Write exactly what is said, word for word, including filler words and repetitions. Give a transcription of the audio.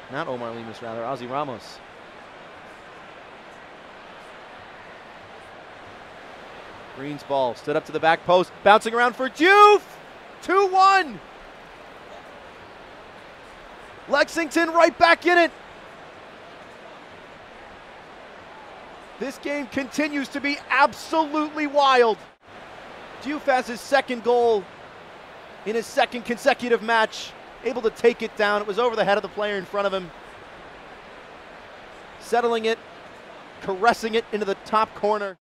Not Omar Lemus, rather, Ozzy Ramos. Green's ball, stood up to the back post, bouncing around for Diouf! two one! Lexington right back in it! This game continues to be absolutely wild. Diouf has his second goal in his second consecutive match, able to take it down. It was over the head of the player in front of him. Settling it, caressing it into the top corner.